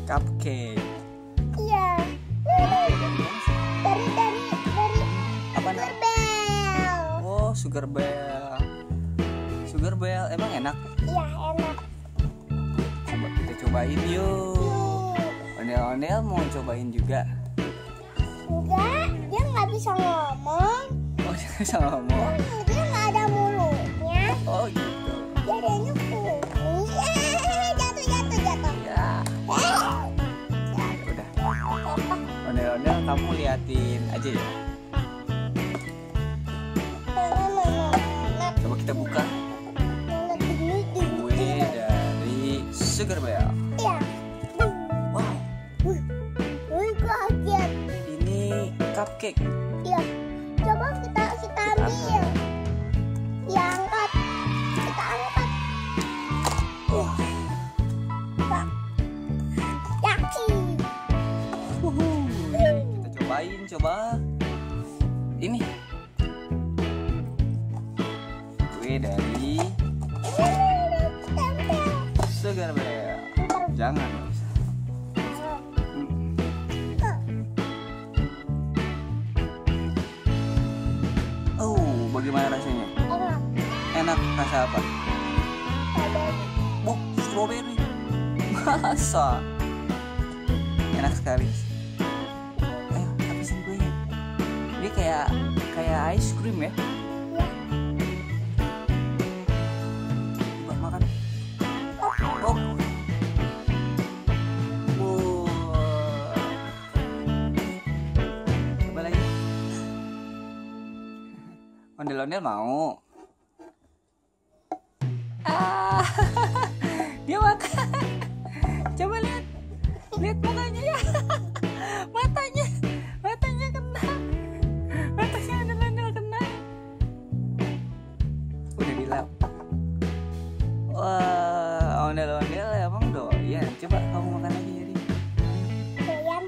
Cupcake. Iya. Dari Apa Sugar Bell. Oh, Sugar Bell. Sugar Bell emang enak? Iya, enak. Coba kita cobain yuk. Ondel-ondel mau cobain juga. Enggak, dia nggak bisa ngomong. Oh, dia bisa ngomong. Dia nggak ada mulutnya. Oh gitu. Dia adanya kumis. Jatuh. Ya. Udah. Ondel-ondel kamu liatin aja ya. Coba kita buka kue dari Sugar Bell. Iya. Wow, Kaget. ini cupcake. Iya. Coba kita ambil. Ya, angkat. Kita angkat. Wah, Yaki. kita cobain coba. Ini kue dari Sugar Bell. Jangan. Oh, bagaimana rasanya? Enak. Enak, rasa apa? Oh, strawberry. Masa? Enak sekali. Ayo, habisin kuenya. Ini kayak ice cream ya. Coba makan. Oh. Wow. Coba lagi. Ondel-ondel mau. Dia makan. Coba lihat mukanya ya. Matanya kena. Matanya ondel-ondel kena. Udah dilap. Wah, ondel-ondel emang doyan. Coba kamu makan lagi jadi. Doyan.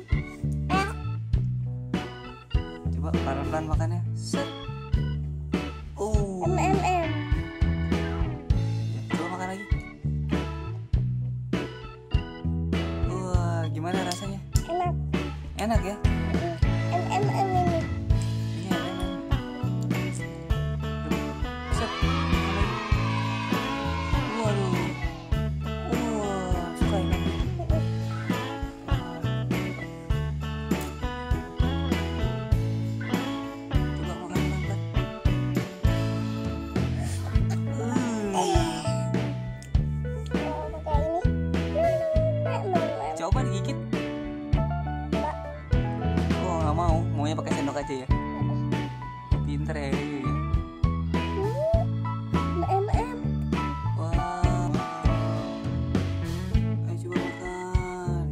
Coba pelan-pelan makannya. Set. Oh. M. Coba makan lagi. Wah, gimana rasanya? Enak. Enak ya? M ini. Ini ada. Set. Waduh. Wah, suka ini. Coba makan pelan-pelan. Pakai ini. Coba digigit. Oh, nggak mau. Maunya pakai sendok aja ya. Pinter ya. M. Wah. Ayo coba makan.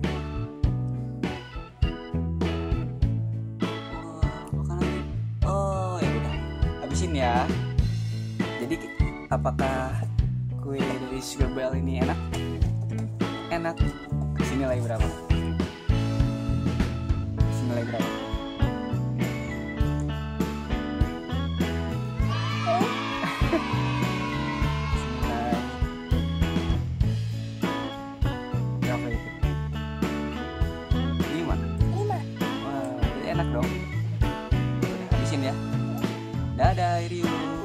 Wah, makan lagi. Oh, ya udah. Habisin ya. Jadi apakah kue dari Sugar Bell ini enak? Enak. Kasih nilai berapa? Kasih nilai berapa? Berapa itu? 5. 5. Wah, jadi enak dong. Udah habisin ya. Dadah, Iriu.